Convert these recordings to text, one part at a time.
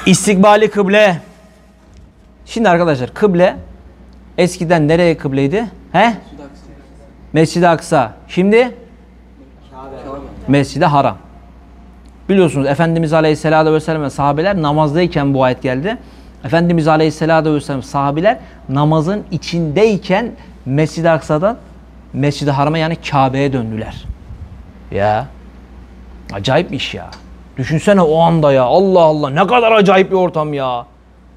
İstikbali kıble. Şimdi arkadaşlar kıble eskiden nereye kıbleydi? He? Mescid-i Aksa. Şimdi? Mescid-i Haram. Biliyorsunuz Efendimiz Aleyhisselatü Vesselam sahabeler namazdayken bu ayet geldi. Efendimiz Aleyhisselatü Vesselam sahabeler namazın içindeyken Mescid-i Aksa'dan Mescid-i Haram'a yani Kabe'ye döndüler. Ya. Acayip bir iş ya. Düşünsene o anda ya. Allah Allah ne kadar acayip bir ortam ya.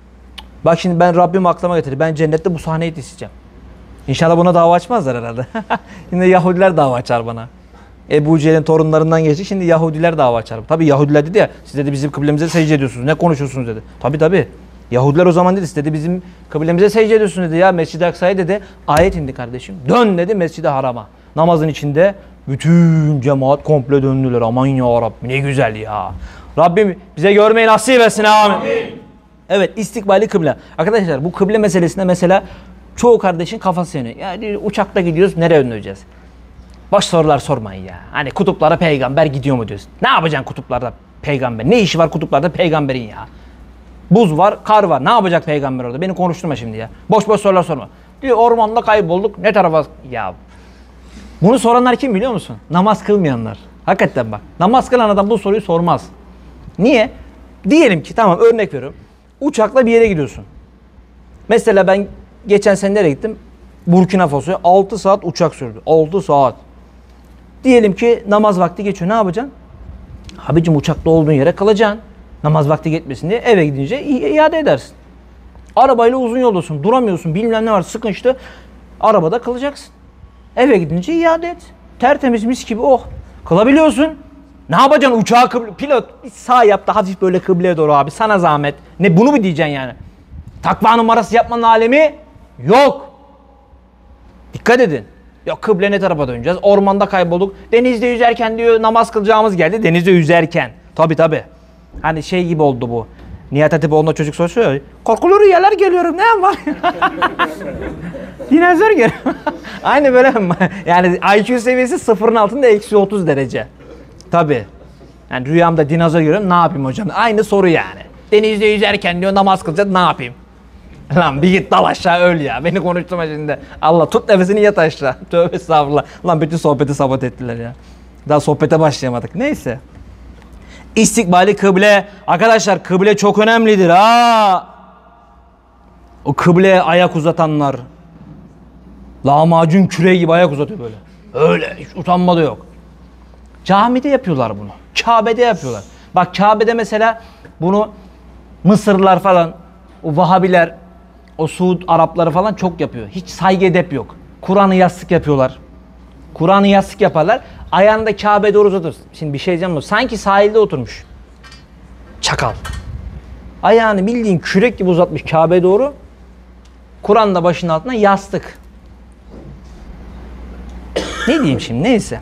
Bak şimdi ben Rabbim aklıma getirdi. Ben cennette bu sahneyi isteyeceğim. İnşallah buna dava açmazlar herhalde. Şimdi Yahudiler dava açar bana. Ebu Cehil'in torunlarından geçti. Şimdi Yahudiler dava açar. Tabii Yahudiler dedi ya. Siz dedi bizim kıblemize secde ediyorsunuz. Ne konuşuyorsunuz dedi. Tabii. Yahudiler o zaman dedi. Siz dedi bizim kıblemize secde ediyorsunuz dedi ya. Mescid-i Aksa'ya dedi. Ayet indi kardeşim. Dön dedi Mescid-i Haram'a. Namazın içinde bütün cemaat komple döndüler. Aman ya Rabbi ne güzel ya. Rabbim bize görmeyi nasip etsin. Amin. Evet, istikbali kıble. Arkadaşlar bu kıble meselesinde mesela çoğu kardeşin kafası yanıyor. Yani uçakta gidiyoruz, nereye döneceğiz? Boş sorular sormayın ya. Hani kutuplara peygamber gidiyor mu diyorsun? Ne yapacaksın kutuplarda peygamber? Ne işi var kutuplarda peygamberin ya? Buz var, kar var. Ne yapacak peygamber orada? Beni konuşturma şimdi ya. Boş sorular sorma. Diyor ormanda kaybolduk. Ne tarafa? Ya. Bunu soranlar kim biliyor musun? Namaz kılmayanlar. Hakikaten bak. Namaz kılan adam bu soruyu sormaz. Niye? Diyelim ki tamam örnek veriyorum. Uçakla bir yere gidiyorsun. Mesela ben geçen sene nereye gittim? Burkina Faso'ya 6 saat uçak sürdü. 6 saat. Diyelim ki namaz vakti geçiyor. Ne yapacaksın? Abicim uçakta olduğun yere kalacaksın. Namaz vakti geçmesin diye eve gidince iade edersin. Arabayla uzun yoldasın. Duramıyorsun. Bilmem ne var. Sıkınçtı. Arabada kalacaksın. Eve gidince iade et. Tertemiz mis gibi oh. Kılabiliyorsun. Ne yapacaksın uçağı pilot bir sağ yap da hafif böyle kıbleye doğru abi. Sana zahmet. Ne bunu mu diyeceksin yani? Takva numarası yapmanın alemi yok. Dikkat edin. Yok kıble ne tarafa döneceğiz? Ormanda kaybolduk. Denizde yüzerken diyor namaz kılacağımız geldi. Denizde yüzerken. Tabii. Hani şey gibi oldu bu. Nihat Hatipoğlu'nda çocuk soruyor. Korkulu rüyalar geliyorum ne var? Dinozor geliyor. Aynı böyle yani IQ seviyesi sıfırın altında eksi 30 derece. Tabii. Yani rüyamda dinozor görüyorum ne yapayım hocam? Aynı soru yani. Denizde yüzerken diyor namaz kılacağız ne yapayım? Lan bir git dal aşağı öl ya. Beni konuşturma şimdi. Allah tut nefesini yat aşağı. Tövbe estağfurullah. Lan bütün sohbeti sabote ettiler ya. Daha sohbete başlayamadık. Neyse. İstikbali kıble. Arkadaşlar kıble çok önemlidir ha. O kıbleye ayak uzatanlar. Lahmacun küreği gibi ayak uzatıyor böyle. Öyle hiç utanma da yok. Camide yapıyorlar bunu. Kabe'de yapıyorlar. Bak Kabe'de mesela bunu Mısırlılar falan, o Vahabiler, o Suud Arapları falan çok yapıyor. Hiç saygı edep yok. Kur'an'ı yastık yapıyorlar. Kur'an'ı yastık yaparlar. Ayağını da Kabe'ye doğru uzatır. Şimdi bir şey diyeceğim ama sanki sahilde oturmuş. Çakal. Ayağını bildiğin kürek gibi uzatmış Kabe'ye doğru. Kur'an da başının altına yastık. Ne diyeyim şimdi neyse.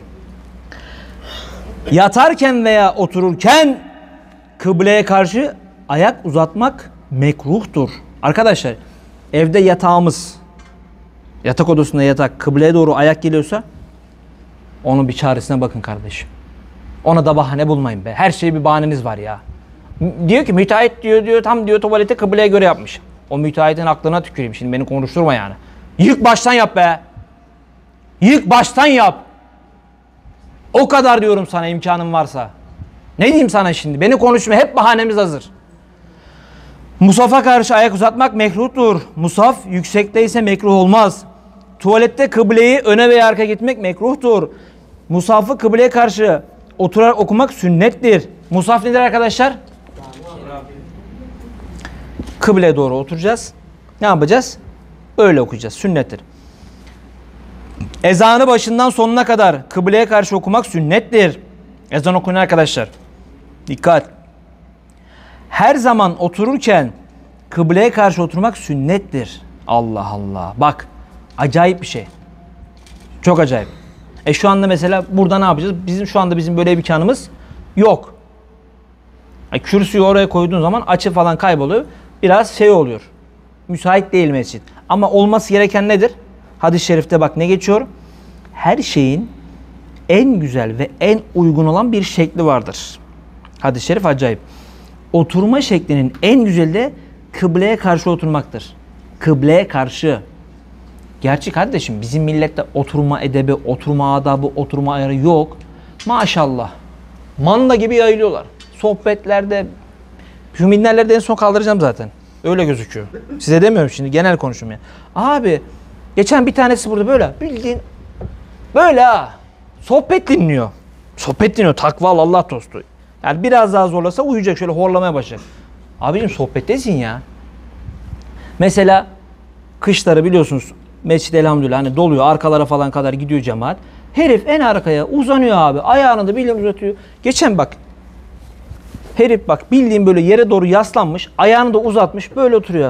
Yatarken veya otururken kıbleye karşı ayak uzatmak mekruhtur. Arkadaşlar evde yatağımız, yatak odasında yatak kıbleye doğru ayak geliyorsa onun bir çaresine bakın kardeşim. Ona da bahane bulmayın be. Her şeye bir bahaneniz var ya. Diyor ki müteahhit diyor tam diyor tuvaleti kıbleye göre yapmış. O müteahhitin aklına tüküreyim şimdi beni konuşturma yani. Yık baştan yap be. Yık baştan yap. O kadar diyorum sana imkanın varsa. Ne diyeyim sana şimdi? Beni konuşma. Hep bahanemiz hazır. Musaf'a karşı ayak uzatmak mekruhtur. Musaf yüksekteyse mekruh olmaz. Tuvalette kıbleyi öne veya arka gitmek mekruhtur. Musaf'ı kıbleye karşı oturarak okumak sünnettir. Musaf nedir arkadaşlar? Kıbleye doğru oturacağız. Ne yapacağız? Öyle okuyacağız. Sünnettir. Ezanı başından sonuna kadar kıbleye karşı okumak sünnettir. Ezan okuyun arkadaşlar. Dikkat. Her zaman otururken kıbleye karşı oturmak sünnettir. Allah Allah. Bak. Acayip bir şey. Çok acayip. Şu anda mesela burada ne yapacağız? Şu anda bizim böyle bir imkanımız yok. Kürsüyü oraya koyduğun zaman açı falan kayboluyor. Biraz şey oluyor. Müsait değil mescit. Ama olması gereken nedir? Hadis-i şerifte bak ne geçiyor? Her şeyin en güzel ve en uygun olan bir şekli vardır. Hadis-i şerif acayip. Oturma şeklinin en güzeli de kıbleye karşı oturmaktır. Kıbleye karşı. Gerçi kardeşim bizim millette oturma edebi, oturma adabı, oturma ayarı yok. Maşallah. Manda gibi yayılıyorlar. Sohbetlerde, şu minderlerde en son kaldıracağım zaten. Öyle gözüküyor. Size demiyorum şimdi, genel konuşum ya. Abi geçen bir tanesi burada böyle bildiğin böyle ha. Sohbet dinliyor. Sohbet dinliyor. Takvalı Allah dostu. Yani biraz daha zorlasa uyuyacak, şöyle horlamaya başlayacak. Abicim sohbettesin ya. Mesela kışları biliyorsunuz mescid elhamdülillah hani doluyor, arkalara falan kadar gidiyor cemaat. Herif en arkaya uzanıyor abi. Ayağını da bildiğin uzatıyor. Geçen bak. Herif bak bildiğin böyle yere doğru yaslanmış. Ayağını da uzatmış. Böyle oturuyor.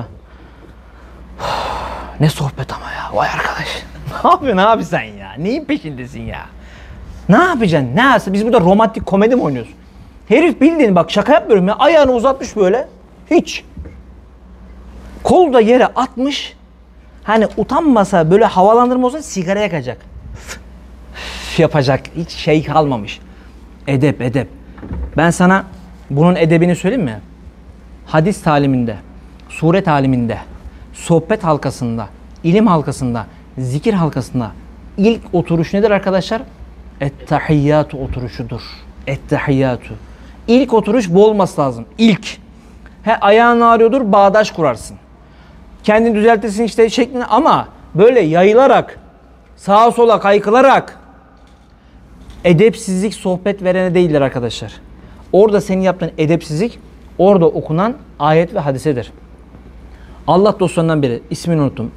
Ne sohbet ama ya. Vay arkadaş. Ne yapıyorsun abi sen ya? Neyin peşindesin ya? Ne yapacaksın? Ne yapsın? Biz burada romantik komedi mi oynuyoruz? Herif bildiğin bak şaka yapmıyorum ya. Ayağını uzatmış böyle. Hiç. Kolu da yere atmış. Hani utanmasa böyle havalandırma olsa sigara yakacak. Yapacak. Hiç şey kalmamış. Edep edep. Ben sana bunun edebini söyleyeyim mi? Hadis taliminde, sure taliminde, sohbet halkasında, ilim halkasında, zikir halkasında ilk oturuş nedir arkadaşlar? Ettehiyyatu oturuşudur. Ettehiyyatu. İlk oturuş bu olması lazım. İlk. Ayağın ağrıyordur, bağdaş kurarsın. Kendini düzeltirsin işte şeklinde ama böyle yayılarak, sağa sola kaykılarak edepsizlik sohbet verene değildir arkadaşlar. Orada senin yaptığın edepsizlik orada okunan ayet ve hadisedir. Allah dostlarından biri, ismini unuttum.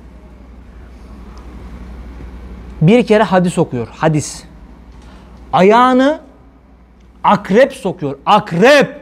Bir kere hadis okuyor. Hadis. Ayağını akrep sokuyor. Akrep.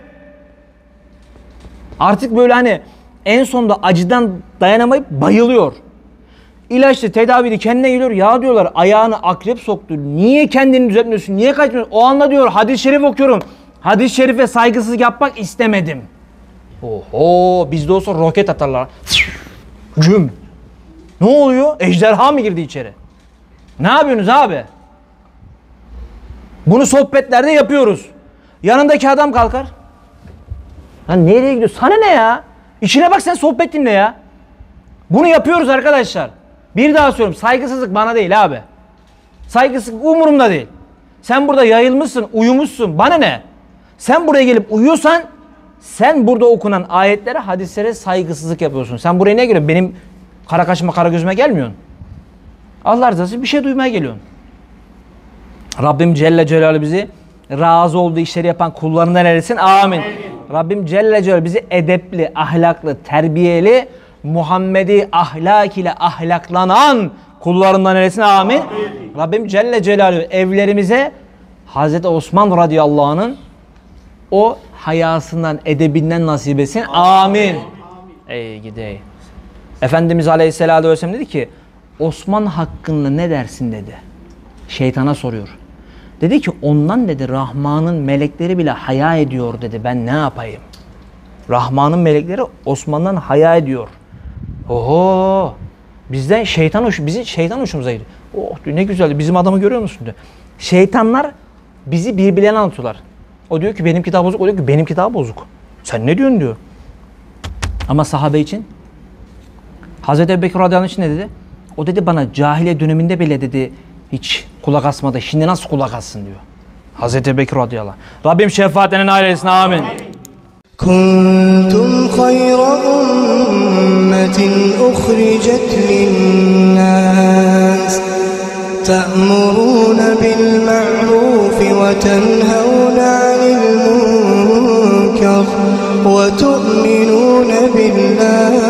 Artık böyle hani en sonunda acıdan dayanamayıp bayılıyor. İlaçlı tedavili kendine geliyor. Ya diyorlar ayağını akrep soktu. Niye kendini düzeltmiyorsun? Niye kaçmıyorsun? O anda diyor hadis-i şerif okuyorum. Hadis-i şerife saygısızlık yapmak istemedim. Oho bizde olsa roket atarlar. Cüm. Ne oluyor? Ejderha mı girdi içeri? Ne yapıyorsunuz abi? Bunu sohbetlerde yapıyoruz. Yanındaki adam kalkar. Lan nereye gidiyor? Sana ne ya? İşine bak sen sohbet dinle ya. Bunu yapıyoruz arkadaşlar. Bir daha söylüyorum. Saygısızlık bana değil abi. Saygısızlık umurumda değil. Sen burada yayılmışsın, uyumuşsun. Bana ne? Sen buraya gelip uyuyorsan sen burada okunan ayetlere, hadislere saygısızlık yapıyorsun. Sen buraya ne geliyorsun? Benim kara kaşıma, kara gözüme gelmiyorsun. Allah rızası için bir şey duymaya geliyorsun. Rabbim Celle Celaluhu bizi razı olduğu işleri yapan kullarından eylesin. Amin. Rabbim Celle Celaluhu bizi edepli, ahlaklı, terbiyeli, Muhammedi ahlak ile ahlaklanan kullarından eylesin. Amin. Rabbim Celle Celaluhu evlerimize Hazreti Osman radıyallahu anh'ın o hayasından, edebinden nasip etsin. Amin. Ey gidey. Efendimiz Aleyhisselatü Vesselam dedi ki Osman hakkında ne dersin dedi. Şeytana soruyor. Dedi ki ondan dedi Rahman'ın melekleri bile haya ediyor dedi. Ben ne yapayım? Rahman'ın melekleri Osman'dan haya ediyor. Oho! Bizden bizi şeytan hoşumuza gidiyor. Oh diyor, ne güzel. Bizim adamı görüyor musun diyor. Şeytanlar bizi birbirlerine anlatıyorlar. O diyor ki benim kitap bozuk. O diyor ki benim kitap bozuk. Sen ne diyorsun diyor. Ama sahabe için Hazreti Ebubekir radıyallahu anh için ne dedi? O dedi bana cahiliye döneminde bile dedi hiç kulak asmadı. Şimdi nasıl kulak assın diyor. Hazreti Ebubekir radıyallahu anh. Rabbim şefaatlerine nail etsin. Amin. Kuntum hayra ummetin uhricet linnas ta'muruna bil ma'ruf ve tenhavuna anil munkar ve tu'minuna billah